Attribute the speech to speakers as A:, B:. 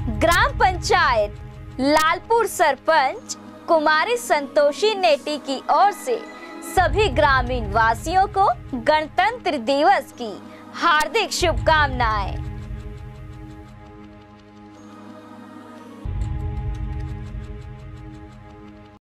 A: ग्राम पंचायत लालपुर सरपंच कुमारी संतोषी नेटी की ओर से सभी ग्रामीण वासियों को गणतंत्र दिवस की हार्दिक शुभकामनाएं।